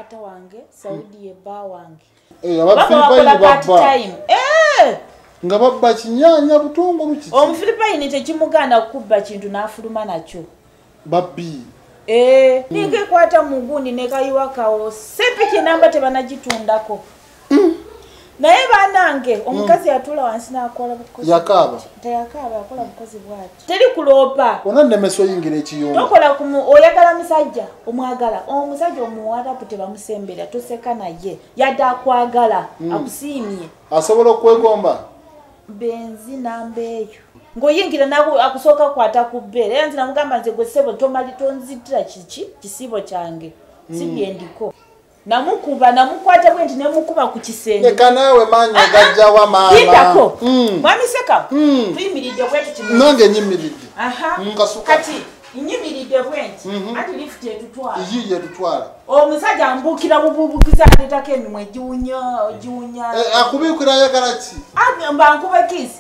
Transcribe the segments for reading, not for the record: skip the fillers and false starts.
taata wange Saud ye bba wange Abafilipaini babba nga babba kinyanya butungulu kiki Omufilipaini tekimuganda kubba kintu n'afuluma nakyo babbi nike kwata mugundi nekayiwakawo sepiki namba tebanagitundako naye banange omukazi yatula wansi nakola bukozi yakaba teyakaba akola bukozi bwati teri kulopa ona nemeso yingira ekiyumba tokola oyagala musajja omwagala omusajja omuwala pute bamusembera toseka naye yadda akwagala akusiimye asobola okwegomba benzi namba eyo ngoyingira naku akusooka kwata ku bbeere era nti namugamba nze gwe ssebo tomali tonzitira kiki kisibo kyange sibyendiko namukuba namukwata bwe nti nemukuba ku kisenge leka naawe maanyi ogajja wa maama yindako mwamiseka tuyimiridde bwe tuti nange nyimiridde kati nyimiridde bwe nti ati lift etutwala iyi yetutwala omusajja ambuukira bububukiza ateetako emimwe giwunya akubiikira ayagala ki mba nkuba kisi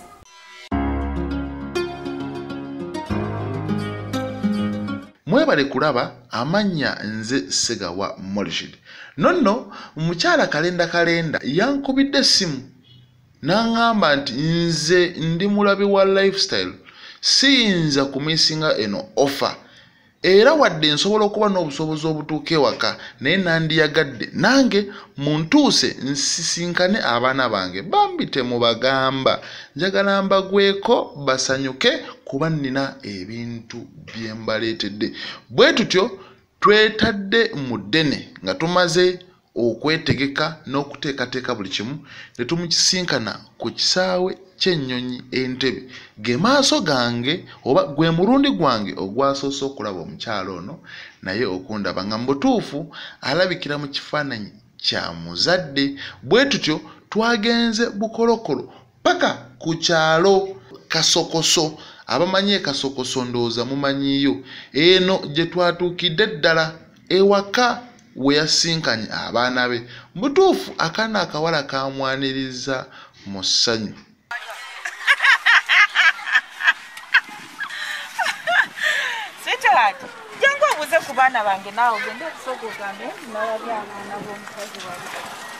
mwebale kulaba amanya nze Segawa Morishid nonno mukyala Kalenda yankubidde simu n'angamba nti nze ndi mulabi wa lifestyle siyinza kumisinga eno offer era wadde nsobola okuba n'obusobozi obutuuka ewaka naye nandiyagadde nange muntuuse nsisinkane abaana bange bambi temubagamba njagala mbagweko basanyuke kuba nnina ebintu bye mbaleetedde bwe tutyo twetadde mu ddene nga tumaze okwetegeka n'okuteekateeka buli kimu ne tumukisinkana ku kisaawe ky'ennyonyi entebe ge maaso gange oba gwe murundi gwange ogwasoose okulaba omukyalo ono naye okundaba nga mbutuufu alabikira mu kifaananyi kya muzadde bwe tutyo twagenze bukolokolo paka ku kyalo Kasokoso abamanyi Kasokoso ndowooza mumanyiyo eno gye twatuukidde ddala ewaka we yasinkanye abaana be mutuufu akaana akawala kamwaniriza mu ssanyu jangu obuze ku baana bange naawe ogende okusooka ogambe nalabye abaana b'omukazi wali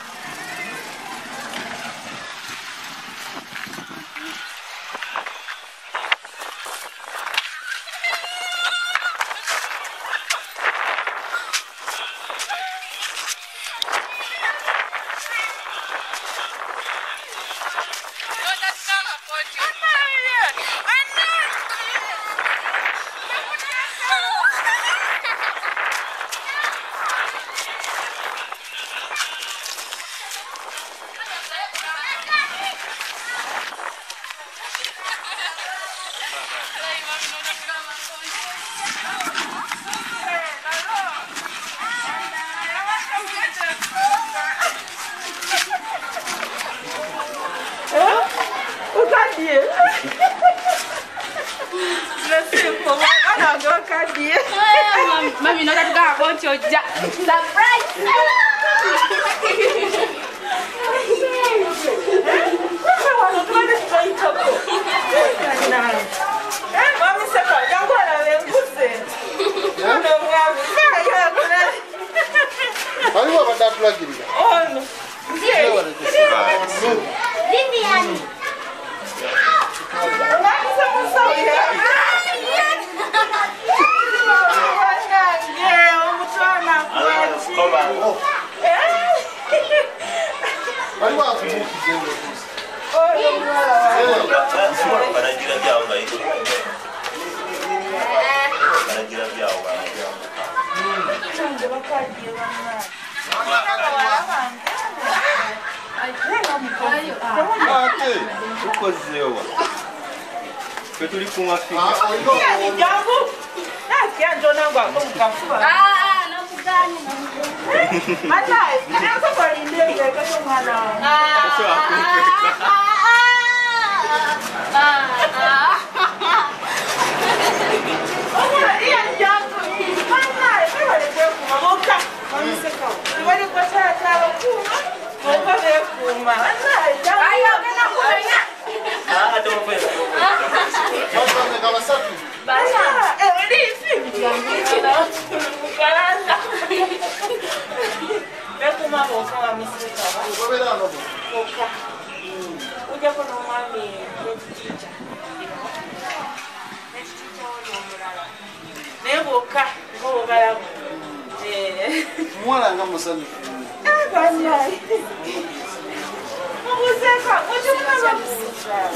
Mami, no te toca concho ya. Surprise! Mama boka misika ba. Gobera no. Boka. Uja kono mwami teacher. Teacher oli omulala. Ne boka ngo balamu. Mwala nga musani. Bana. Mubuzeka, ujumuna bamusa.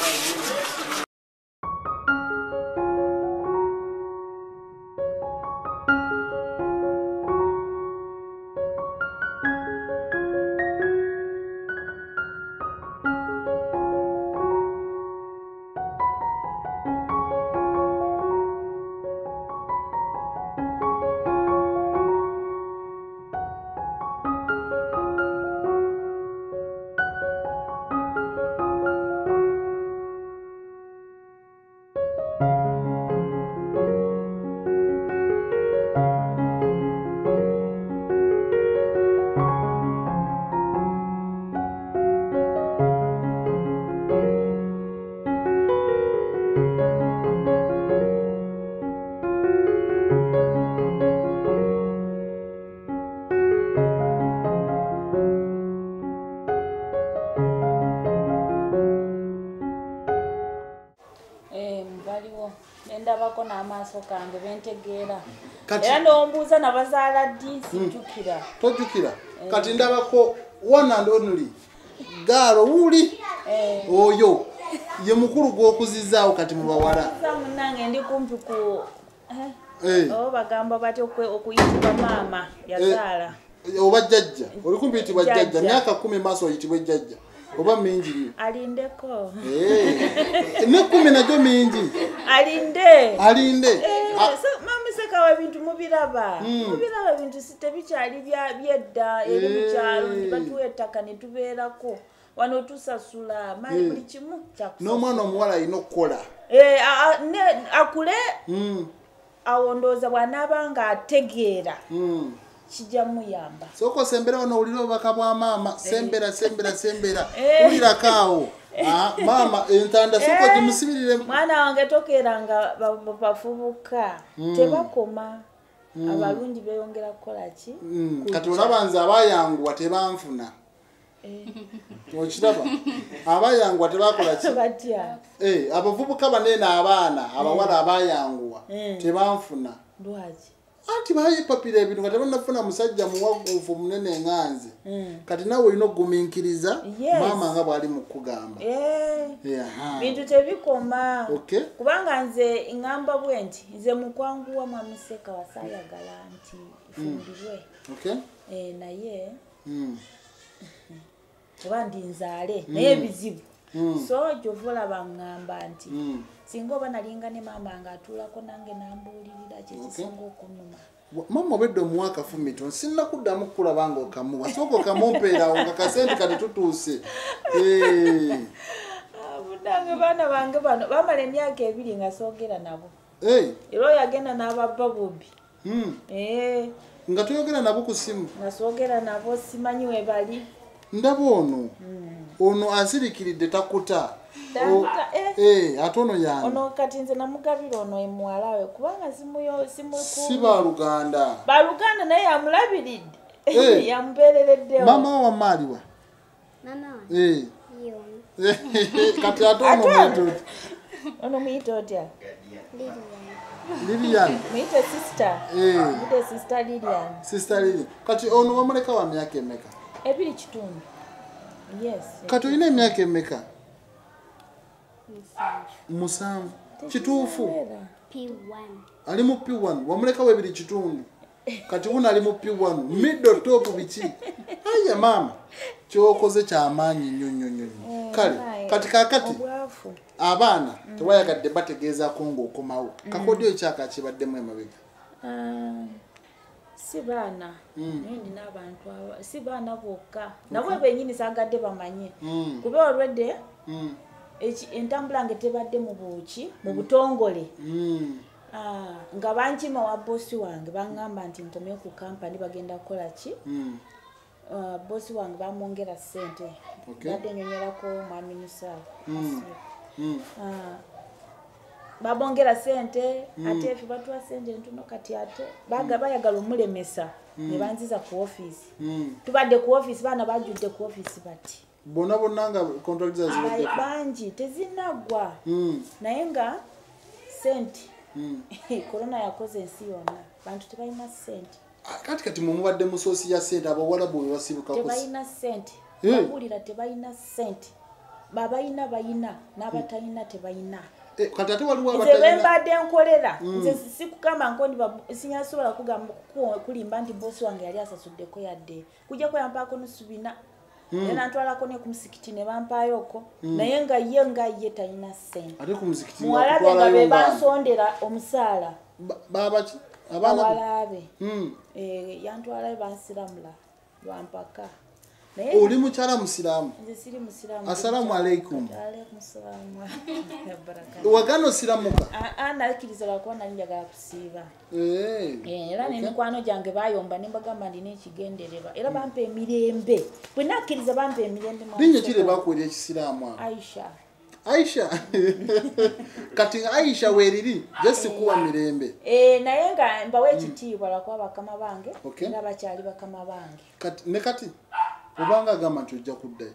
Ndabako n'amaaso kange bentegeera. Era n'ombuuza nabazaala ddi sijjukira. Tojjukira. Kati ndabako one and only. Gaalo wuli. Oyo ye mukulu gw'okuzizaawo kati mu bawala. Munnange ndi kumpi ku bagamba bati okuyitibwa maama yazaala. Oba jjajja. Oli kumpi yitibwa jjajja. Myaka 10 maaso oyitibwa jjajja. Oba mingi. Alindeko. Ne 10 najo mingi. Alinde. So mama sekawa bintu mubiraba. Mubiraba bintu sitebikyali byedda eri mukyalo ndibatuwe ettaka ne tubeerako. Wano tusasula mali buli kimu kyakusasula. N'omwana omuwala alina okukola. Akule awondooza bw'anaaba nga ategeera. Kijja muyamba. Soko sembera wano ulira obubaka bwa maama sembera. Ulira kaawo. Mama entanda soko gimusibirire. Mwana wange tokeranga bafubuka. Tebakoma. Abalungi beyongera kukola ki? Kati olabanza abayanguwa tebanfuna. Okiraba? Abayanguwa tebakola ki? Batya. Abavubuka banene abaana abawala abayanguwa tebanfuna. Lwaki? Anti baye papira ebintu kati banafuna musajja muwagufu munene nganze. Kati nawe olina okugumiikiriza maama nga bwali mu kugamba. Bintu tebikoma. Kubanga nze ngamba bwenti nze mukwanguwa mwamuseka wasayagala nti fumbirwe. Naye kuba ndi nzaale naye bizibu. So jovola bangamba nti singa oba nalinga ne maama nga atuulako nange nambuulirira kyekisinga okunuma. Mama obedde omwaka fumito sinna kuddamu kukulaba nga okamuwa sooka okamumpeerawo nga kasente kati tutuuse. Budange baana bange bano bamala emyaka 2 nga soogera nabo. Era oyagenda n'ababba bobbi. Nga toyogera nabo ku simu? Nga soogera nabo simanyi we bali. Ndaba ono asirikiridde takuta. Ate ono yange. Ono kati nze namugabira ono emuwalawe kubanga simu si baluganda. Baluganda naye yamulabiridde. Yamubeerereddewo. Mama wa maaliwa? Mama wa? Kati ate ono muyita. Ono muyita otya? Lilian. Muyita sister. Muyita sister Lilian. Sister Lilian. Kati ono wamuleka wa myaka emeka? 2.5. Yes. Kati olina emyaka emeka? 7. Kituufu. P1. Ali mu P1. Wamuleka we 2.5. Kati una ali mu P1. Middle top biki? Aya mama. Kyokoze kyamaanyi nnyo. Kale kati kakati abaana tewayagadde bategeezaako ng'okomawo. Kakodyo ekyaka kibaddemu emabega. Si baana nina abantu si baana bokka nabo bennyini sagadde bamanye kuba olwedde entambula nge tebadde mu buuki mu butongole nga bankima wa bosi wange bangamba nti ntomye ku kampani bagenda kukola ki bosi wange bamwongera ssente badde nyonyerako mwami Nusa babongera sente ate efe batwa sente ntono kati ate bayagala omulemesa ne banziza ku office tubadde ku office baana bajudde ku office bati bona nga contractors bangi tezinagwa naye nga sente corona yakoze ensi yonna bantu tebalina sente kati mumubadde mu sosi ya sente abawalabu we basibuka tebalina sente babulira tebalina sente babayina bayina n'abatalina tebalina kati ate waliwo abatalina mbadde nkolera nze sikugamba nkondi sinyasobola kugamba kulimba nti bosi wange yali asasuddeko yadde kujja kweyampaako nusubina nena ntwalako ne ku musikiti ne bampaayoko naye nga ye talina sente ate ku musikiti muwalabe nga be bansondera omusaala babaki abawalabe yantwalayo bansiramula lwampaka oli mukyala musiramu nze siri musiramu assalamu alaikum alaikum salaam wagano siramuka nakkiriza lwakuba nali njagala kusiiba era nemikwano gyange bayomba nembagamba ndina ekigendererwa era bampa emirembe bwe nakkiriza bampa emirembe linnya kire bakwera ekisiraamu Aisha kati Aisha weriri just kuwa mirembe naye nga mbawe ekitiibwa lwakuba bakama bange era bakyali bakama bange kati obanga gamba nti ojja kuddayo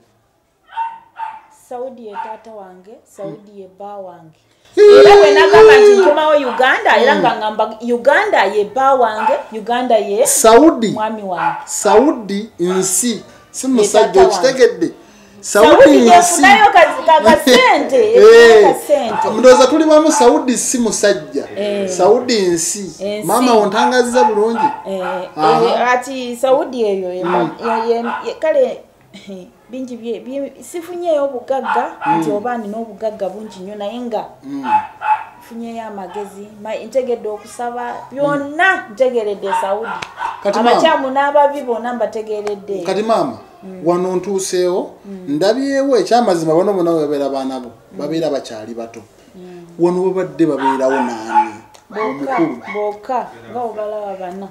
Saudi ye taata wange Saudi ye bba wange era bwe nagamba nti nkomawo Uganda era nga ngamba Uganda ye bba wange Uganda ye Saudi mwami wange Saudi nsi si musajja okitegedde Saudi nsi nayo kasente ndoza tuli bamu Saudi si musajja Saudi nsi mama ontangaziza bulungi ati Saudi eyo kale bingi sifunyeyo obugagga nti obani n'obugagga bungi nnyo naye nga funyeyo amagezi ntegedde okusaba byonna ntegeredde Saudi abakyamu n'ababi bonna mbategeredde kati mama wano ntuuseewo ndabyewo ekyamazima bano bonna babeera baana bo babeera bakyali bato wano babadde babeerawo naani omukulu boka nga obalaba bana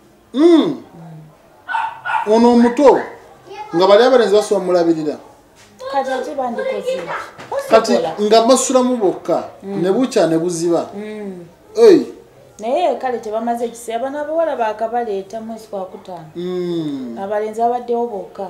ono omuto nga bali abalenzi basoba mulabirira kati nga basulamu bokka ne bukya ne buziba naye kale tebamaze ekiseera bano abawala bakabaleeta mwezi kwa kutaano abalenzi abaddewo bokka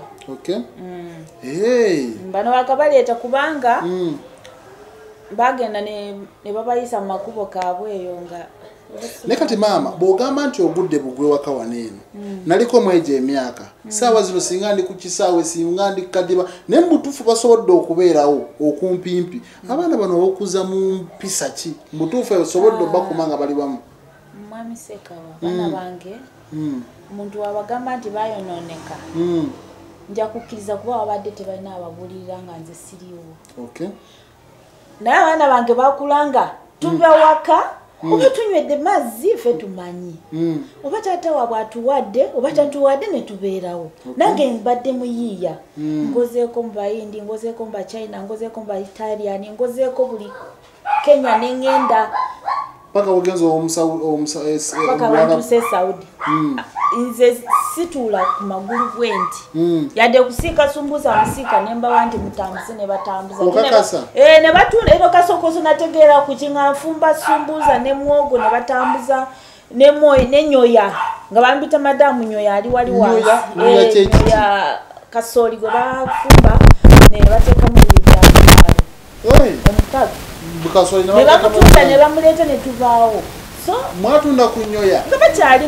bano bakabaleeta kubanga bagenda ne babayisa mu makubo kaabwe eyo nga ne kati maama bw'ogamba nti ogudde bugwe waka waneeno naliko mwejo emyaka saawa zino singa ndi ku kisaawe singa ndi kadiba naye mubutuufu basobodde okubeerawo okumpimpi abaana bano okuza mu mpisa ki mubutuufu osobodde obbakuma nga bali bamu mwami Sekawa baana bange omuntu wabagamba nti bayonooneka nja kukkiriza kuba wabadde tebalina ababulirira nga nze siriiwo naye abaana bange bakulanga tuva waka oba tunywedde mazzi ffe tumanyi oba taata waabwe atuwadde oba tatuwadde ne tubeerawo nange mbadde muyiiya ngozeeko mu Bayindi ngozeeko mu Bachina ngozeeko mu Baitalian ngozeeko buli Kenya n'engenda paka ogenzo paka wantuse Saudi nze situla ku magulu bwenti yadde kusiika sumbuza musika nemba wanti mutambuze ne batambuza ne batunda ero kasokozo nategeera ku kinafumba sumbuza ne mwogo ne batambuza ne moyo ne nyoya nga bambita madamu nyoya ali wali wansi ya kasoli go bafumba ne bateka mu bijja omutaga bukasoli ne bakutunda ne bamuleta ne tuvaawo so mwatunda kunyoya nga bali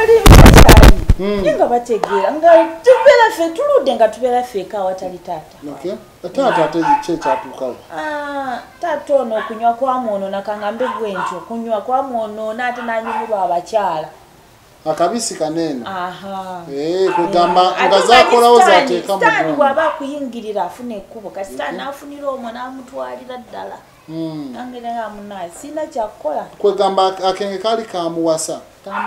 nga bategeera nga tubeera ffe tuludde nga tubeera ffe ka watali taata taata ate kyatuukawo taata ono okunywa kwamwonoona kangambe bwentyo okunywa kwamwonoona ate nanyumulwa abakyala akabisi kanene kugamba nga zakolawo zateeka mu sitaani bw'aba akuyingirira afuna ekkubo kasi sitaani afunira omwo n'amutwalira ddala nange nga munaye sina kyakukola kwegamba akenge kali kamuwasa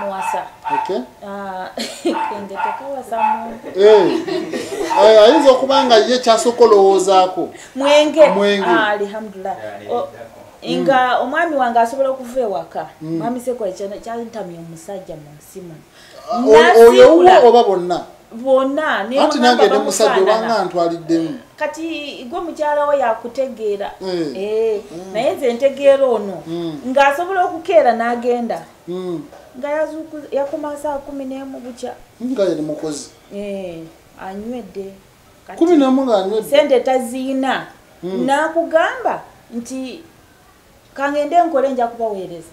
kenge tekawasa muntu ayinza okuba nga ye kyasooka olowoozaako mwenge alhamdulillah nga omwami wange asobola okuva ewaka mwami Sekola kyantamya omusajja mu nsi muno oyo oba bonna bonna anti nange ne musajja obanga ntwaliddemu kati gwe mukyala we yakutegeera naye nze ntegeera ono ng'asobola okukeera n'agenda nga yakoma saa 11 bukya nga yali mukozi anywedde 11 ng'anywedde sente taziina n'akugamba nti kangende nkole nja kubaweereza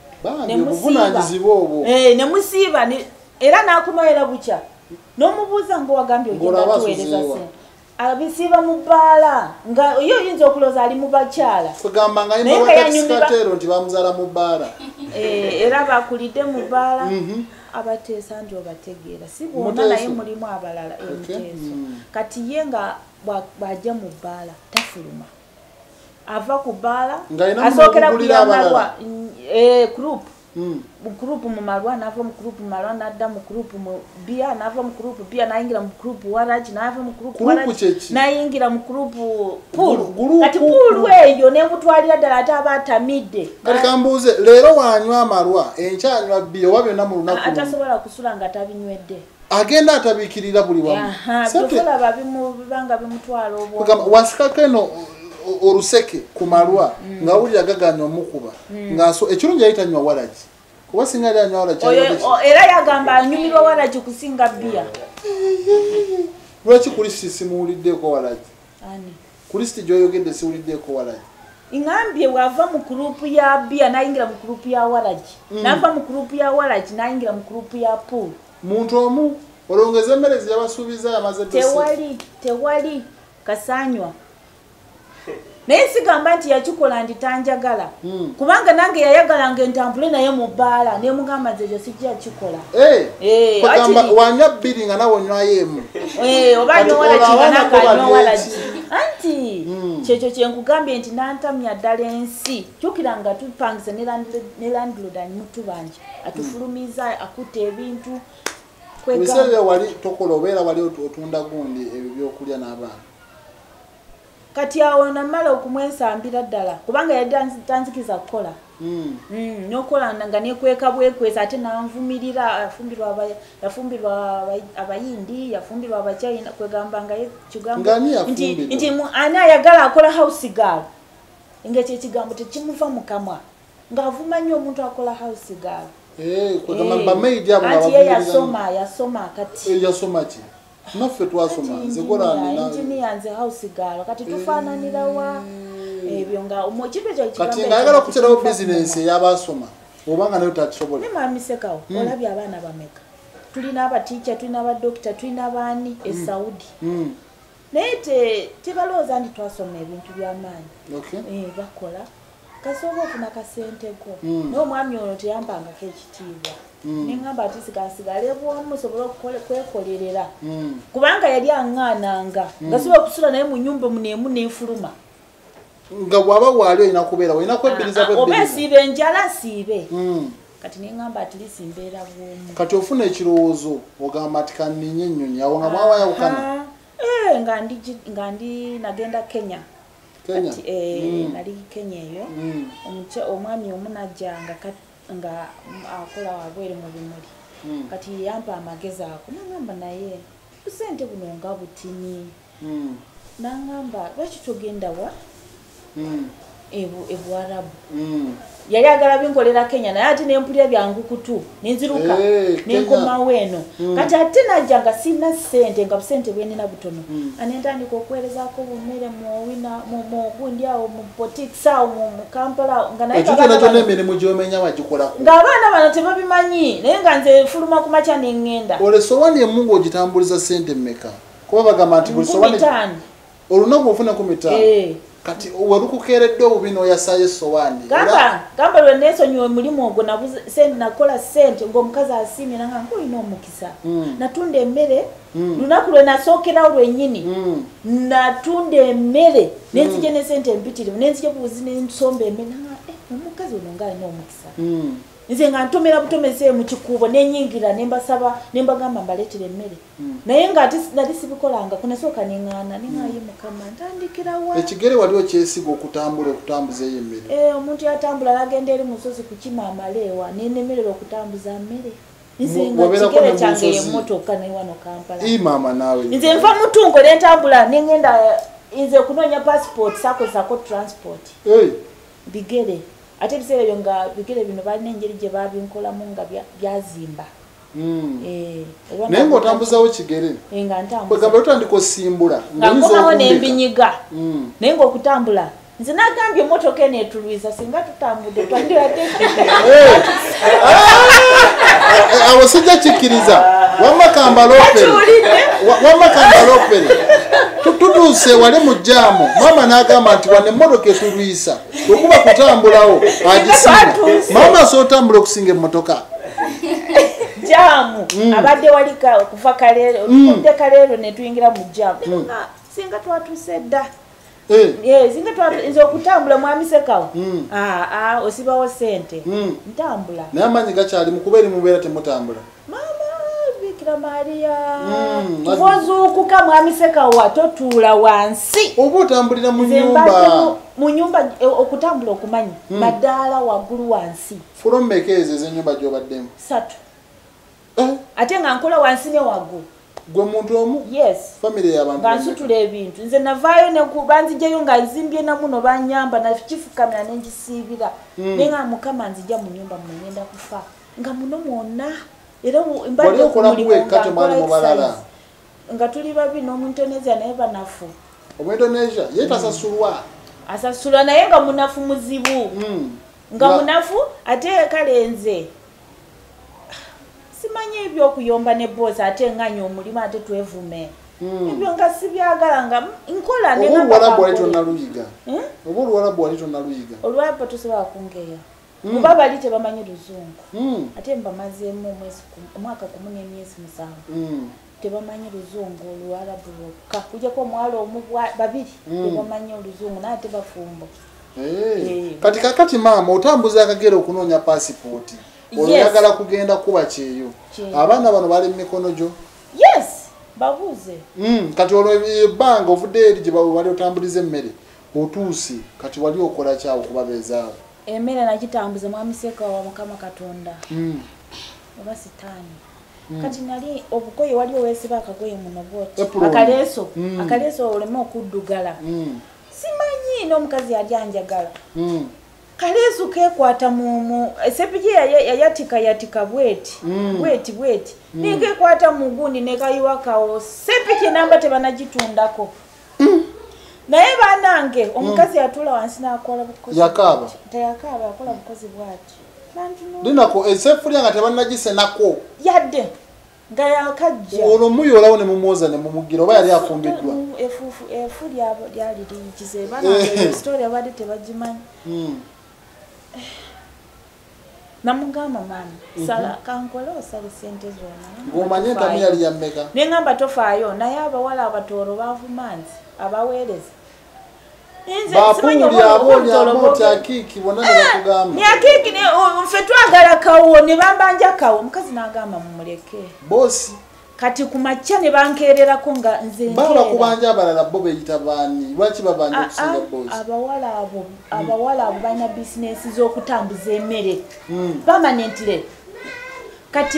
nemusiiba era n'akunoera bukya n'omubuuza ng'owagambye ogenda tuweereza sente abisiiba mu bbaala nga yo oyinza okulooza ali mu bakyala kugamba nga yanyumirwa nti bamuzaala mu bbaala era bakulidde mu bbaala abateesa nti obategeera si bwonna naye mulimu abalala emiteeso kati ye nga bw'ajja mu bbaala tafuluma ava ku bbaala asookera kugula malwa group mu malwa n'ava mu group malwa n'adda mu group mu bia n'ava mu group bia n'ayingira mu group waragi n'ava mu group waragi n'ayingira mu group pool kati pool eyo n'emutwalira ddala ate aba atamidde kati kambuuze leero wanywa amalwa enkyanywa bia oba byonna mu lunaku atasobola kusula nga tabinywedde agenda atabiikirira buli wamu tofolaba bibanga bimutwala obwo wasikako eno oruseke ku malwa nga wulira gaganya omukuba ekirungi yayitanywa waragi kuba singa yali anywa waragi era yagamba anyumirwa waragi kusinga bia lwaki kulisiti simuwuliddeko waragi kulisiti gyoyogedde siwuliddeko waragi ingambye wava mu kurupu ya bia nayingira mu kurupu ya waragi nava mu kurupu ya waragi nayingira mu kurupu ya pool muntu omu olongeza emmere ziyabasuubiza yamaze tewali kasanywa naye sigamba nti yakikola ndi tanjagala kubanga nange yayagalanga entambule naye mu bbaala nemugamba nze ekyo sijja kikola wanywa bbiri nga nawe onywayo emu oba nyowalaki anti kyekyo kyenkugambye nti nantamya ddala ensi kyukira nga tupangisa ne landlord mutubanja atufulumiza akutta ebintu biseera wali tokola obeera wali otunda gundi ebyo byokulya n'abaana kati awo namala okumwesambira ddala kubanga yali tanzikiza kukola nokola nga nekweka bwekwesa ate nanvumirira yafumbirwa abayindi yafumbirwa abachina kwegamba nga kigambo nti ani ayagala akola house girl ngekyo ekigambo tekimuva mu kamwa ng'avuma nnyo omuntu akola house girl anti ye yasoma kati yasoma ki naffe twasoma engineer nze house girl kati tufaananira wa ebyo nga kati ngayagala okukyerawo bizinensi ey'abasoma obanga nayo takisobola nemamisekawo olabye abaana bameka tulina abatiica tulina abadokita tulina abaani esaudi naye tebalowooza nti twasoma ebintu by'amaanyi bakola kasobola ofuna kasenteko naye omwami ono teyampangako ekitiibwa neŋŋamba ati sigasigale bwomu sobola kwekolerera kubanga yali aŋŋaananga nga sobola okusula naye mu nnyumba muneemu neefuluma nga bw'aba waali olina kubeera olina kwebbiriza oba esiibe enjala asiibe kati neŋŋamba ati lisimbeera bwomu kati ofuna ekirowoozo ogamba ati kanninye ennyonyi awo nga mwawayawukana nga ndi nagenda Kenya nali Kenya eyo omwami omu najja nga akola wabwere mu bimuli kati yampa amagezi ako nangamba naye busente buno nga butini nangamba lwaki togenda wa ebuwarabu yali agala binkolera Kenya naye ate nempulira byangu kutu nenziruka nenkomawo eno kati ate najja nga sina ssente nga busente bwenina butono anentandika okuweerezaako bummere mugundi awo mu botics awo mu Kampala emirimu gyomenya wagikolako ng'abaana bano tebabimanyi naye nga nze fuluma ku makya neŋŋenda olesowani emu ng'ogitambuliza ssente mmeka kuba bagamba nti buli sowani olunaku ofuna 15 kati walukukeeredde obubi n'oyasayo essowaani gamba lwe neesonyiwa omulimu ogwo nakola ssente ng'omukazi asiimye nanga nkolina omukisa natunda emmere lunaku lwe nasookerawo lwennyini natunda emmere nenzije ne ssente empitirivu nenzije buuzi nensomba emmere nanga omukazi ono ng'alina omukisa nze nga ntomera butomeze mu kikuubo nenyingira nembasaba nembagamba mbaleetere emmere naye nga nali sibikolanga kunasooka neŋŋaana neŋŋaayo mukama ntandikira wa ekigere waliwo kyesiga okutambuza eyo emmere omuntu yatambula alagenda eri musozi kukima amaleewa nenemerera okutambuza mmere nze nga kigere kyange emmotoka ne wano Kampala mama nawe nze nva mutungo ne ntambula ne ngenda nze kunoonya passport sako transport bigere ate biseera ebyo nga bigere bino balina engeri gye babinkolamu nga byazimba naye ng'otambuzawo kigere nga ntambula gamba otandika osimbula nga nkomawo n'embinyiga naye ng'okutambula nze nagambye emmotoka eno etulwiza singa tutambudde awo sijja kikkiriza wamakamba lopere tutuuse wali mu jaamu mama n'agamba nti wane emmotoka etulwisa okuba kutambulawo agisinga mama asootambula okusinga emmotoka jaamu abadde walika okuva kaleero tudde kaleero ne tuyingira mu jaamu singa twatuuse dda singa nze okutambula mwami Sekawo osibawo sente ntambula naye amaanyi gakyali mukuba eri mubeera temutambula mama Bikira Maria kuva ozuukuka mwami Sekawo totuula wansi oba otambulira mu nyumba okutambula okumanyi madaala waggulu wansi fulo mmeka ezo ez'ennyumba gy'obaddemu 3 ate nga nkola wansi ne waggulu gwe muntu omu yes family y'abantu nga nsutula ebintu nze navaayo ne banzijayo nga nzimbye namuno banyamba nakifukamira nenjisiibira naye nga Mukama nzija mu nyumba mugenda kufa nga muno mwonna era mbadde nga tuli babi n'Omuindonesia naye banafu Omuindonesia ye tasasulwa asasulwa naye nga munafu muzibu nga munafu ate Kalenze simanyi ebyokuyomba ne boss ate nganya omulimu ate twevume ebyo nga sibyagala nga nkola ne Omurabu wali tonnaluyiga olwapa tosobola kungeya kuba bali tebamanyi Luzungu ate mbamazeemu omwaka 1 n'emyezi 7 tebamanyi Luzungu Olwarabu lwokka kujjako omuwala omu babiri tebamanyi Oluzungu naye tebafumbo kati kakati maama otambuza akagera okunoonya paasipooti oyagala kugenda kuba kyeyo abaana bano bali mu mikono gyo yes babuuze kati olwo ebbanga ovudde eri gye wali otambuliza emmere otuuse kati wali okola kyawo okubabeezaawo emmere nagitambuza mwami Sekawo wa Mukama Katonda oba sitaani kati nali obugoye wali oweesiba akagoye muno bwoti akaleeso oleme okuddugala simanyi n'omukazi yali anjagala kaleeso kekwata mu sepiki yatika bweti nekekwata mu gundi nekayiwakawo sepiki namba tebanagitundako naye banange omukazi yatula wansi nakola bukozi yakaba teyakaba akola bukozi bwati linako esefulya nga tebanagise nako yadde nga yakajja olwo muyolawo ne mumwoza ne mumugira oba yali afumbiddwa efu lyali liyikize banange story abadde tebagimanyi namugamba mami sala kankola osali sente zonna ng'omanye entamu yali ya mmeka neŋŋamba tofaayo naye abawala abatooro baavumanzi abaweereza bapuuli aboolyamooti akiiki bonna ne bakugamba ne akiiki ffe twagala kawo ne bambanja kawo omukazi n'agamba mumuleke boosi kati ku makya ne bankeererako nga nze baba kubanja abalala bo beeyita baani lwaki babanja okusinga boosi abawala abo balina bizinesi z'okutambuza emmere permanently kati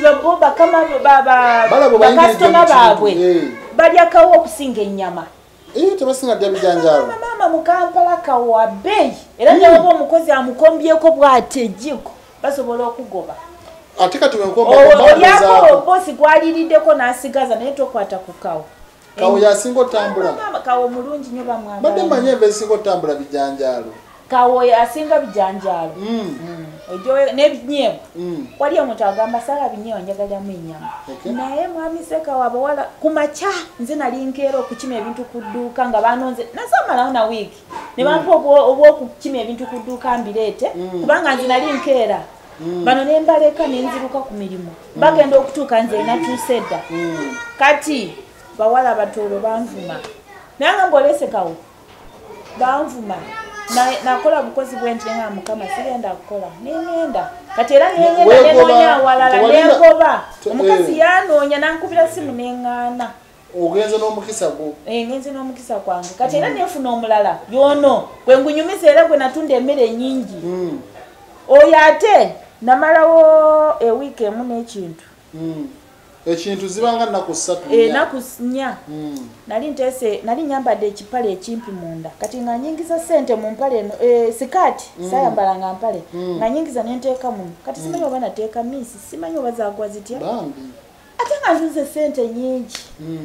bakasitoma baabwe balyakawo okusinga ennyama tebasinga dda bijanjaalo maama mu Kampala kawa bbeeyi era neoba omukozi amukombyeko bw'ate ejjiko basobola okugoba ate kati olyako bosi gwaliriddeko n'asigaza naye tokwata ku kawo yasinga otambula kawo mulungi nyo bamwagala badde manyi eva esinga otambula bijanjaalo kawo asinga bijanjaalo n'ebinyeebwa wali omuntu agamba sala binyeebwa njagaliramu ennyama naye mwami Sekawo abawala ku makya nze nali nkeera okukima ebintu ku dduuka nga banonze nasamalawo na wiiki ne bampa obwokukima ebintu ku dduuka mbireete kubanga nze nali nkeera bano ne mbaleka ne nziruka ku mirimu bagenda okutuuka nze natuuse dda kati bawala abatoolo banvuma naye nga mbolesekawo banvuma nakola bukozi bwenti nga Mukama sigenda kukola nengenda kati era nengenda nenoonya awalala nengoba omukazi yanoonya nankubira simu neŋŋaana ogenze n'omukisa gwo ngenze n'omukisa kwange kati era nefuna omulala yono gwe ngunyumisa era gwe natunda emmere nyingi oyo ate namalawo ewiiki emu n'ekintu ekintu zibanga nnaku 3 naku 4 nali ntese nali nyambadde ekipale ekimpi munda kati nga nyingiza sente mu mpale eno sikati sayambalanga mpale nga nyingiza nenteeka mu kati simanyi oba nateeka misi simanyi oba zagwa zitya ate nga nzuze sente nyingi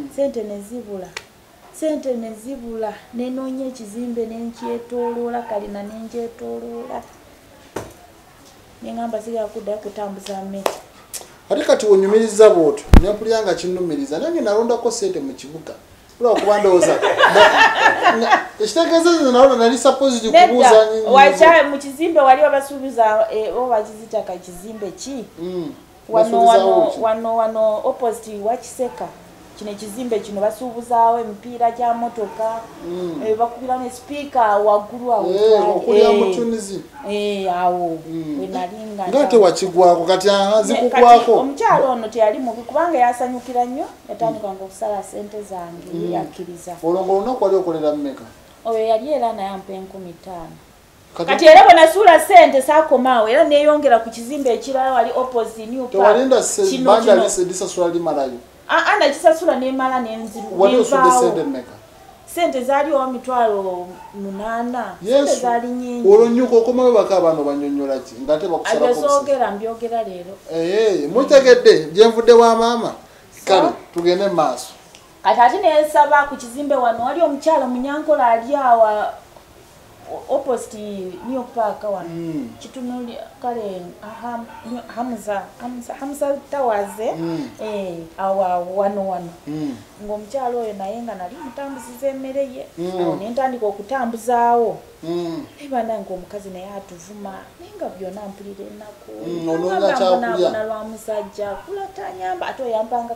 sente nezibula nenoonya ekizimbe nenkyetooloola kalina nenkyetooloola nengamba sigala kuddayo kutambuza mmere ate kati onyumiriza bwotyo nempulira kinnumiriza nange nalondako sente mu kibuga olwokuba ndowooza ekitegeeza nalonda nali supposed kubuuza wacha mu kizimbe wali wabasuubiza oba kizitaka kizimbe ki wano opposite wakiseka kino ekizimbe kino basuubuzaawo emipiira gya motoka bakubira ne speaker waggulu awo okulya mutunizi awo wenalinga ngate wakigwako kati zikugwako omukyalo ono teyali mubi kubanga yasanyukira nnyo yatandikanga okusala sente zange yakkiriza olongo olunaku wali okolera mmeka oyo yali era nayampa 15,000 kati era bwenasuula sente saakomaawo era neyongera ku kizimbe ekirala wali opposite new park tewalinda banja lisasula limalayo ana kisasula nemala nenziruvaawo sente zaaliwo 8,000 sente zaali nyingi olonyuka okomawe baka abantu banyonyola ki ngate bakusalako mbyogera leero mutegedde gyenvudde wa maama kale tugende mu maaso kati ate nensaba ku kizimbe wano wali omukyalo munyankola ali awa opposite new park wano kitunuli kale Hamza tawaze awa wano ng'omukyalo oyo naye nga nali mutambuziza emmere ye awo nentandika okutambuzaawo ebana ng'omukazi naye atuvuma naye nga byonna mpulira ennaku lwa musajja kulatanyamba ate oyampanga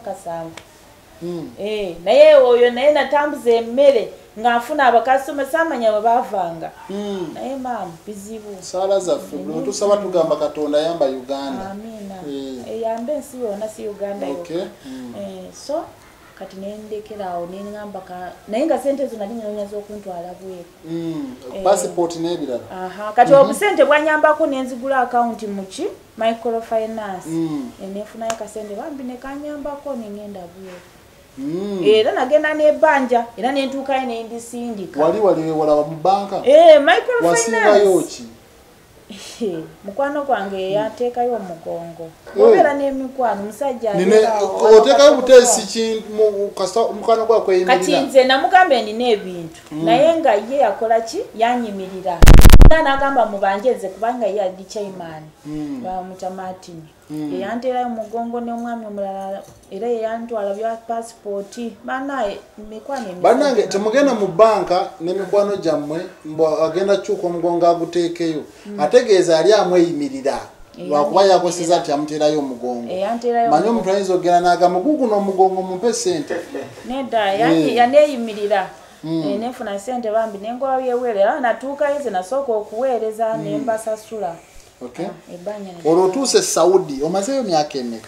7 naye oyo naye natambuza emmere ng'afuna abakasitoma samanya bwe baavanga naye maamu bizibu saala zaffe tusaba tugamba Katonda yamba Uganda amiina eyambe ensi yonna si Uganda yokka so kati nendekerawo nengamba naye nga sente zo nali nyonya z'okuntwala bweru passport n'ebirala kati obusente bwanyambako nenzigula akawunti muki microfinance nefunayo kasente bambi nekanyambako nengenda bweru era nagenda nebanja era nentuukayo nendisindika wali wala mu banka microfinance mukwano gwange yateekayo omugongo obeera n'emikwano musajja oteekayo buteesi mukwano gwa kweyimirira kati nze namugambe ndina ebintu naye nga ye yakola ki yanyimirira n'agamba mubanjeze kubanga ye ali chairman bamutamatini yeyanteerayo mugongo n'omwami omulala era yeyantwala bya pasipoti banaye mikwano bannange temugenda mu banka n'emikwano gyammwe agenda kyuka omugongo aguteekeyo ategeeza ali amweyimirira lwakuba yakoseza nti amuteerayo omugongo manyi omuntu ayinza okugenda n'agamba guguno omugongo mumpe sente nedda yaneeyimirira nefuna sente bambi nengola byeweere era natuukayo ze nasooka okuweereza nembasasula olwo otuuse Saudi omazeeyo myaka emeka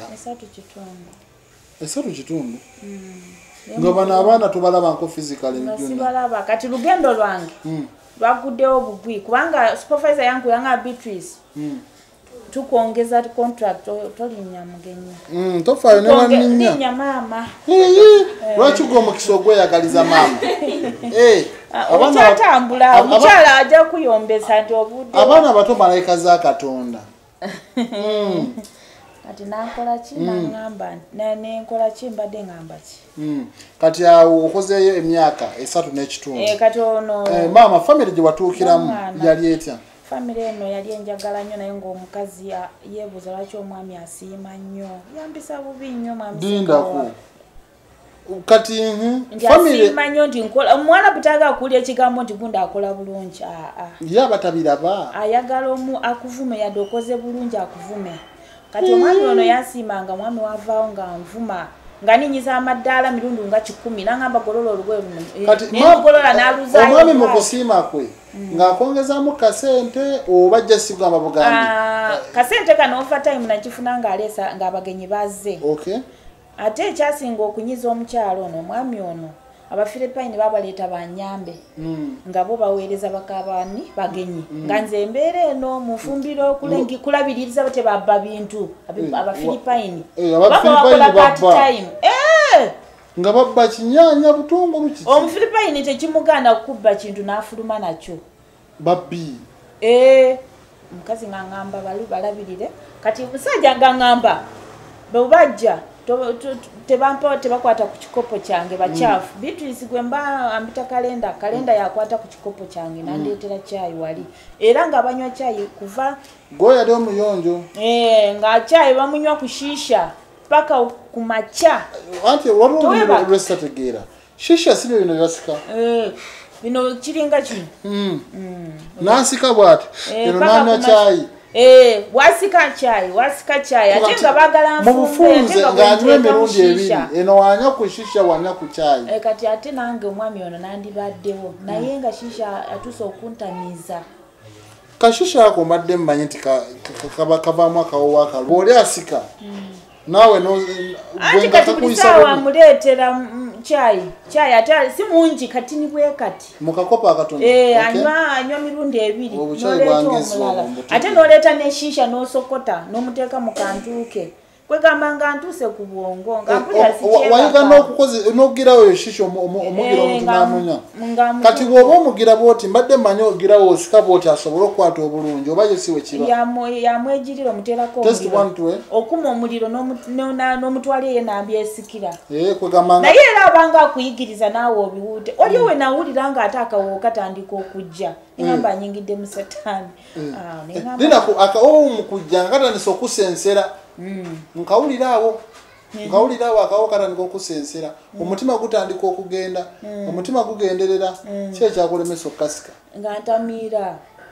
3 kitundu nga bano abaana tubalaba nko physically sibalaba kati lugendo lwange lwaguddewo bugwi kubanga supervisor yangu yanga Beatrice tukwongeza contract tolinnya mugenyi tofayo ne wanninya linya maama lwaki gwe omukisa ogweyagaliza maama okyatambula omukyala ajja kuyombesa nti obudde abaana bato malayika za Katonda kati nankola ki nangamba nenkola ki mbadde ngamba ki kati awo okozeeyo emyaka 3 n'ekitundu kati ono maama family gye watuukiramu yali etya family eno yali enjagala nnyo naye ng'omukazi yeebuuza lwaki omwami asiima nnyo yambisa bubi nnyo mwami kati family asiima nnyo nti nkola omwana butaga akulya ekigambo nti gundi akola bulungi ye abatabiraba ayagala akuvume yadde okoze bulungi akuvume kati omwami ono yasiimanga mwami wavaawo nga nvuma nga ninyiza amaddaala mirundi nga 10 nangamba golola olugwe nemugolola n'aluzaayo omwami mu kusiima kwe ng'akongezaamu kasente oba ajja sigamba bugambi kasente kano overtime nakifuna ng'aleesa ng'abagenyi bazze ate ekyasinga okunyiza omukyalo ono omwami ono Abafilipine babaleeta banyambe nga bo baweereza bakabani bagenyi nga nze embeera eno mufumbiro kulabiririza bate babba bintu Abafilipine time nga babba kinyanya butungulu kiki Omufilipine tekimuganda kubba kintu n'afuluma nakyo babbi mukazi ng'angamba balabirire kati musajja ng'angamba bwebajja tebakwata ku kikopo kyange bakyafu Beatrice gwe mba ambita kalenda yakwata ku kikopo kyange nandeetera caayi wali era nga banywa caayi kuva goya lyo muyonjo nga caayi bamunywa ku shisha paka ku macha anti waliwo lwesitategeera shisha sibyo bino byasika bino kiringa kino nansika bwati eno nanywa caayi wasika chai ate nga bagala mufumbe nganywa emirundi ebiri eno wanywa ku shisha wanywa ku chai kati ate nange omwami ono nandibaddewo naye nga shisha atuuse okuntamiza kashisha ako mbadde mmanyi nti kavaamu akawowo akalu oli asika naawe anti kati buli saawa amuleetera chai ate si mungi kati ni bwe kati mukakopa akatono anywa mirundi ebiri noleeta omulala ate noleeta neshisha nosokota nomuteeka mu kantuuke kwegamba nga ntuuse ku bwongo nga wayiga n'okugirawo eyo shisha omugira omuntu n'amunywa kati bw'oba omugira bwoti mbadde mmanyi ogirawo osika bwoti asobole okukwata obulungi oba yo si we kiba yamwegirira omuteerako omuliro okuma omuliro n'omutwala eye nambyesikira naye era abanga akuyigiriza naawe obiwuute olio we nawulira nga ate akawowo katandika okujja ngamba anyingidde mu setaani nina akawowo mu kujja nga katandisa okusensera nkawuliraawo akawo katandika okusensera omutima gutandika okugenda omutima gugenderera ki ekyakulemesa okukasika nga ntamiira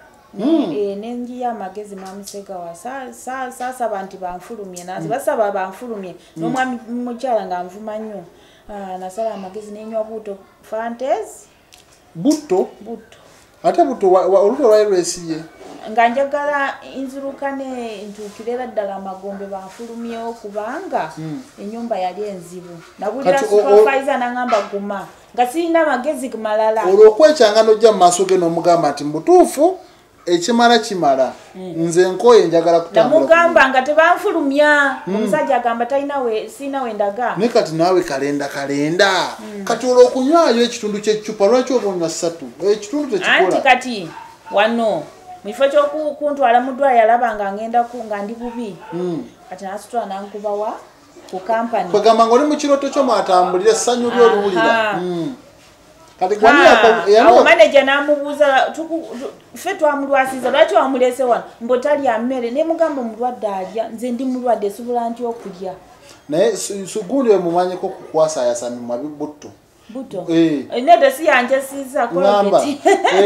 nenjiya amagezi mwamusegawa saasaba nti banfulumye basaba banfulumye n'omwami mukyala nga nvuma nnyo nasala amagezi nenywa buto fantas buto ate buto oluto lwali lwesibye nga njagala inzirukane ntuukirera ddala amagombe banfulumyewo kubanga ennyumba yali enzibu nabulira supervisor nangamba guma nga sirina amagezi malala olwokwekyanga nojja mu maaso ge n'omugamba nti mbutuufu ekimala kimala nze nkoye njagala kutambula namugamba nga tebanfulumya omusajja agamba sirina wendaga naye kati naawe kalenda kati olwokunywayo ekitundu ky'eccupa lwaki oba onywa 3 ekitundu tekikola anti kati wano mufo kyokuntwala mu ddwaliro yalaba nga ngenda nga ndi bubi kati nasitula nankubawa ku kampani kwegamba ng'oli mu kiroto kyo mwatambulira essanyu ly'oluwulira kati awo manager namubuuza ffe twamulwasiza lwaki wamulese wano mbotalya mmere ne mugamba omulwadde alya nze ndi mulwadde esobola nti okulya naye sugundi we mumanyiko kukwasayasa mu mabibutto buto nede si yanjasiza kologeti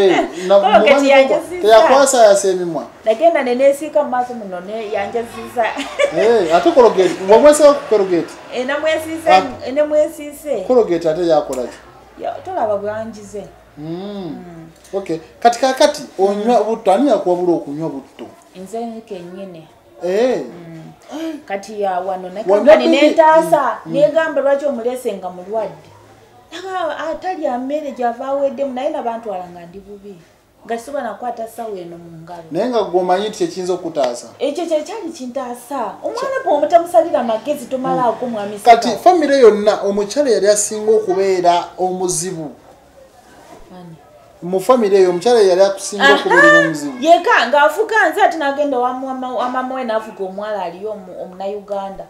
teyakwasayasa emimwa nagenda neneesiika mu maaso muno yanjasiza ate kologeti wamweseka ku kologeti nemwesiise kologeti ate yakolaki tolaba bwanjize okay kati kakati onywa butto ani yakuwabula okunywa butto nze kennyini kati ya wano nekampani nentaasa negamba lwaki omulese nga mulwadde atalya mmere gyava aweddemu naye nabantwala nga ndi bubi nga sisobola nakwata sawa eno mu ngalo naye nga gwomanyi nti ekiyinza okutaasa ekyo kyekyali kintaasa omwana bw'omutamusalira magezi tomalaako mwami kati famire yonna omukyala yali asinga okubeera omuzibu mu famire eyo omukyala yali akusinga okubeera omuzibu yeka ng'afuka nze ate nagenda wamama we naafuka omwala aliyo omunayuganda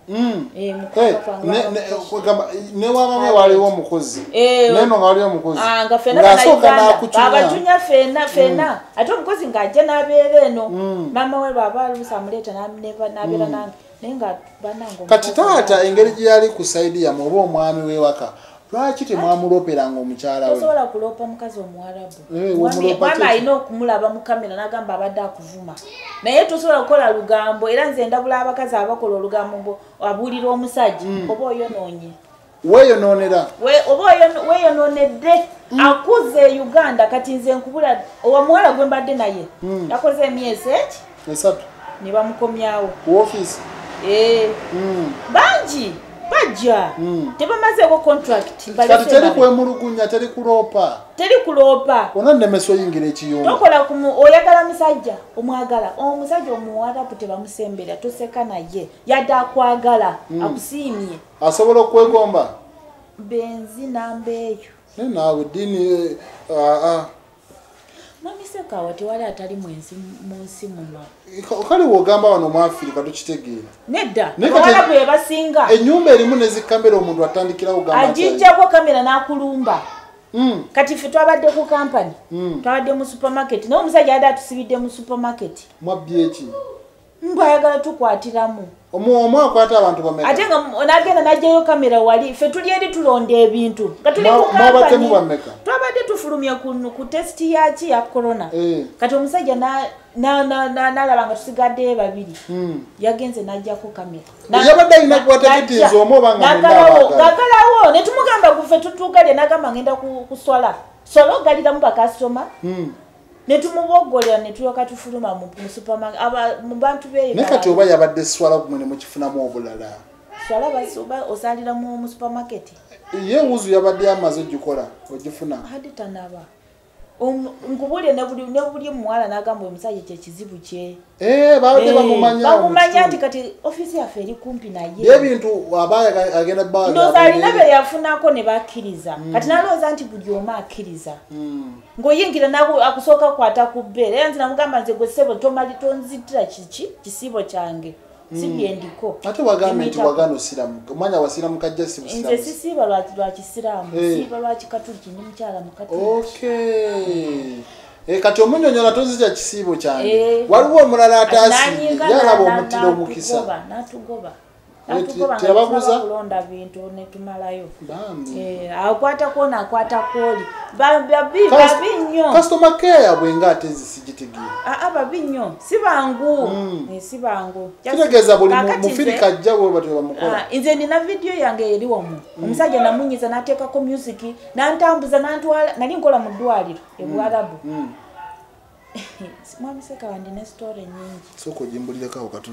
ne wamama waliwo omukozi neno nga waliwo omukozi ng'asooka n'akutunya fena ate omukozi ng'ajja n'abeera eno mama we baba aluusa amuleeta n'abeera nange naye nga banange kati taata engeri gye yali ku saidi yamu oba omwami w'ewaka lwaki temwamuloperanga omukyala we tosobola kuloopa omukazi omuwarabu mwami alina okumulaba mu kamera n'agamba abadde akuvuma naye tosobola kukola lugambo era nze ndabula abakazi abakola olugambo abuulira omusajja oba oyonoonye weeyonoonera oba weeyonoonedde akuze e Uganda kati nze nkubula omuwala gwe mbadde naye yakoze emyezi esatu ne bamukomyawo ku ofiisi bangi bajja tebamazeeko contract kati teri kwemulugunya teri kuloopa ona nnemeso oyingira ekiyumba tokola oyagala musajja omwagala omusajja omuwarapu tebamusembera toseka naye yadde akwagala akusiimye asobola okwegomba benzi namba eyo naawe ddiini mamiseka wati wali atali mwenzi munsi muno kale wogamba wano mu Afrika tukitegeera nedda abawarabu ebasinga ennyumba erimu nezikamera omuntu atandikirawo gamba agijjako kamera n'akulumba kati ffe twabadde ku kampani twabadde mu supermarket naye omusajja yadde atusibidde mu supermarket mwabbye eki mbw ayagala tukwatiramu omu akwata abantu bameka ate nga nagenda najjayo kamera wali ffe tuli eri tulonda ebintu nga tuli ku kampani twabadde tufulumye ku tesiti yaki ya corona kati omusajja n'alaba nga tusigaddeyo babiri yagenze najjako kamera yabadde alina kukwata kitinzi omu oba nga ngagalawo ne tumugamba guffe tutuugalye n'agamba ngenda kuswala sola ogaliramu bakasitoma netumubogolera netuyoka tufuluma mu supermarket mu bantu beyo ne kati oba yabadde swala kumwe ne mukifunamu obulala swala basuba osalira mu supermarket ye wuzu yabadde amaze ogikola ogifuna hadi tanaba nkubulye ne buli muwala n'agamba omusajja kyekizibu kye babadde bamumanya nti kati ofisi yaffe eri kumpi naye ebintu aba agenda ndowooza alina be yafunako ne bakkiriza kati nalowooza nti buli omu akkiriza ng'oyingira akusooka kukwata ku bbeere era nti namugamba nze gwe ssebo tomali tonzitira kisiibo kyange sibyendiko ate wagambe nti wagana osiramuka omwanya wasiramuka jja si busiramu nze sisiiba lwa kisiraamu siiba lwa kikatuliki ndi mukyala mu katuliki kati omunyonyola tozitya kisiibo kyange waliwo omulala ataasiibye yalaba omutira omukisa n'atugoba teyababuza kulonda bintu netumalayo akwatako nakwatako babi nnyo customer care yabwe nga ate zisigitegera babi nnyo si bangu si bangu kitegeeza buli mufiri kajja bwe batwe bamukola nze ndina video yange eri wamu omusajja namunyiza n'ateekako music n'antambuza n'antwala nali nkola mu ddwaliro eBwarabu mwamiseka wandi ne story nyingi soko jimbulireko katono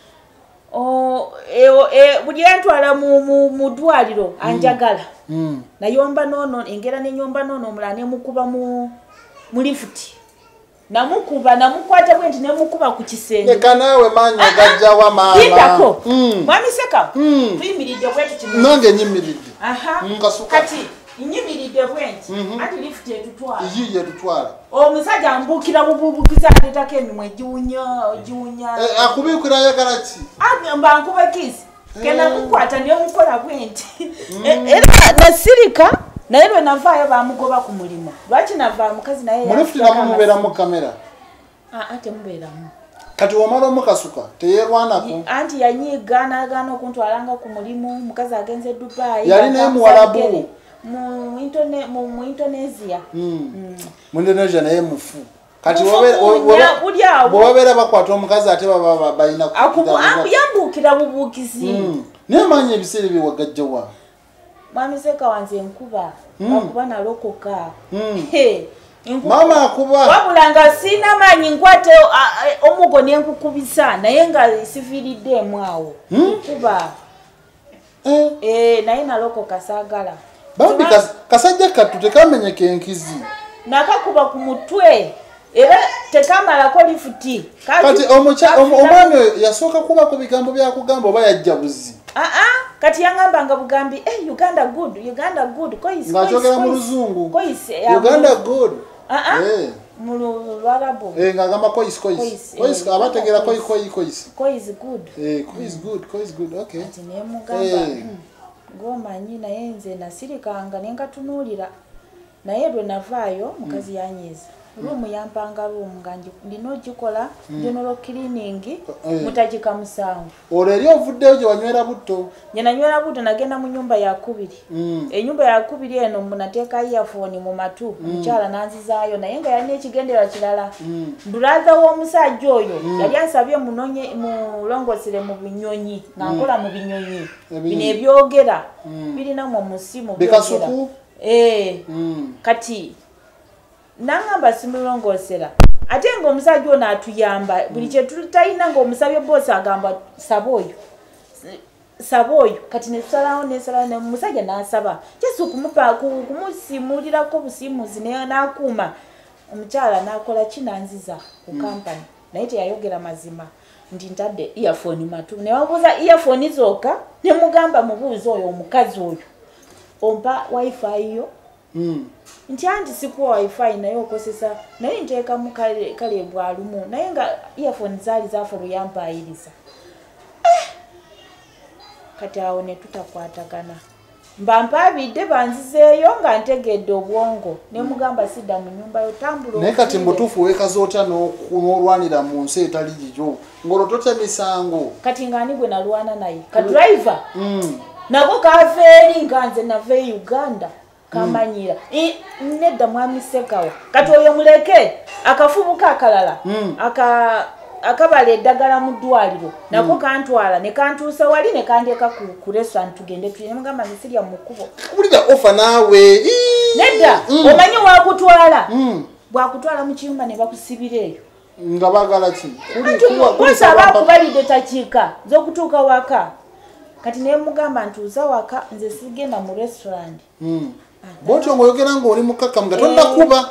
buli yantwala mu ddwaliro anjagala nayomba noono engera nenyomba noono omulala nemukuba mu lifuti namukwata bwe nti nemukuba ku kisenge leka naawe maanyi agajjawa maama yindako mwamiseka tuyimiridde bwe tuti nange nyimiridde kati nyimiridde bwe nti ati lifuti etutwala yiye tutwala omusajja ambuukira bububukiza ateetako emimwa egiwunya akubiikira ayagala ki mba nkuba kisi kena mukwata nemukola bwe nti era nasirika naye lwe navaayo bamugoba ku mulimu lwaki navaa mukazi naye mulifuti namwe mubeeramu kamera ate mubeeramu kati wamala omukasuka teyerwanako anti yanyiiga n'agaana okuntwalanga ku mulimu mukazi agenze Dubai yali naye muwalabu mu Indonesia mu Indonesia naye mufu kati bwebabeera bakwata omukazi ate baba balina yambuukira bubuukizi naye maanyi ebiseera byewagajjawa mwamiseka wanze enkuba akuba nalokoka maama akuba wabula nga sina maanyi nkwate omugo nenkukubisa naye nga sifiiriddemu awo nkuba naye nalokoka saagala bambi kasajja kattu tekamenyeka enkizi nakakuba ku mutwe era tekamalako lifuti kati omwami yasooka kubako bigambo byakugamba oba yajja buzi kati yangambanga bugambi Uganda good ng'akyogera mu luzungu Uganda good mu Lwarabu ng'agamba koisi abategeera koisi good okay ati nemugamba ng'omanyi naye nze nasirikanga nenkatunuulira naye lwe navaayo mukazi yanyiiza ruumu yampanga ruumu nga ndina ogikola general cleaning mutagika 7 olwo eri ovuddeyo gye wanywera butto nye nanywera butto nagenda mu nyumba ya 2 enyumba ya 2 eno nateeka earphone mu matu omukyala nanzizaayo naye nga yalina ekigendererwa kirala brother w'omusajja oyo yali ansabye mulongosere mu binyonyi nga nkola mu binyonyi bino ebyogera birinamu omusimu bikasuku kati nangamba simulongosera ate ng'omusajja ono atuyamba buli kye tutalina ng'omusabye boosi agamba saba oyo saboyo kati nesalawo musajja n'asaba kyesi kumusimulirako busimuzi n'akuuma omukyala n'akola kinanziza ku kampani naye teyayogera mazima nti ntadde earphone matu newabuuza earphone zokka nemugamba mubuuzi oyo omukazi oyo ompa wifi yo nti anti sikuwa wifi naye okosesa naye nteekamu kale bwalumu naye nga earphone zaali zaafa luyampayiriza kati awo ne tutakwatagana mbampabidde banzizeeyo nga ntegedde obwongo nemugamba sidda mu nyumba yo tambula naye kati mbutuufu weekaza otya n'olwanira mu nsi etali gigyo ng'olwo totya misango kati ng'ani gwe nalwana naye ka driver nako kaveeri nga nze nava e Uganda kamanyira nedda mwami Sekawa kati oyo muleke akafubuka akalala akabala eddagala mu ddwaliro nako kantwala ne kantuusa wali ne kandeeka ku restaurant tugende tulye mugamba nzisirya mu kkubo kulira ofa naawe nedda omanyi wakutwala bwakutwala mu kiyumba ne bakusibira eyo nga baagala ki kulisa abakubalidde takiika z'okutuuka waka kati naye mugamba ntuuza waka nze sigenda mu restaurant bwotyo ng'oyogera ng'oli mukakamu nga tondakuba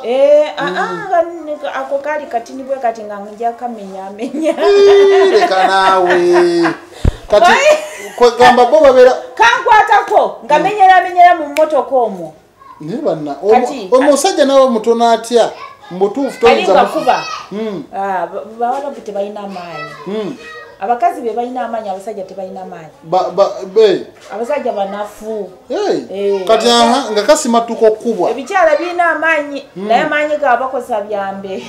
ako kaali katini bwe kati nga nja kamenyamenya leka naawe kati kwegamba bo babeera kankwatako nga menyeramenyera mu mmotoka omwo naye banna omusajja nawe mutono atya mbutuufu toyinzakuba bawalabu tebalina amaanyi abakazi be balina amaanyi abasajja tebalina maanyi abasajja banafu kati nga kasimatuka okkubwa ebikyala birina amaanyi naye amaanyi ga bakosa byambe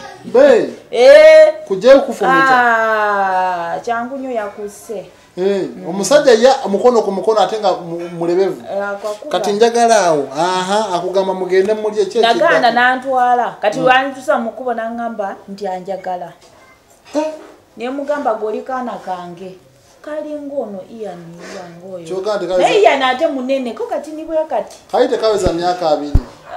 kujjayo kufumita kyangu nnyo yakuse omusajja ya mukono ku mukono ate nga mulebevu kati njagala awo akugamba mugende mulye nagaana n'antwala kati lwanitusa mu kkubo n'aŋŋamba nti anjagala nemugamba goli kaana kange kalinga ono iyanwangoyo naye iyana ate munene ko kati ni bwe kati kayi tekaweza myaka 2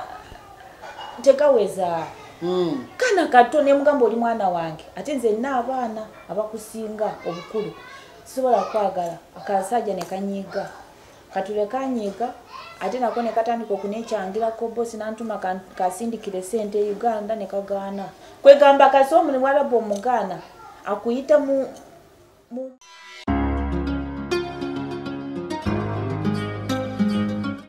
tekaweza kana kato nemugamba oli mwana wange ate nze nina abaana abakusinga obukulu sisobola kwagala akasajja ne kanyiga katule kanyiga ate nako ne katandika okunekyangirako bosi nantuma kasindikire sente e Uganda ne kagaana kwegamba kasomu ne Mwarabu omugaana akuyita mu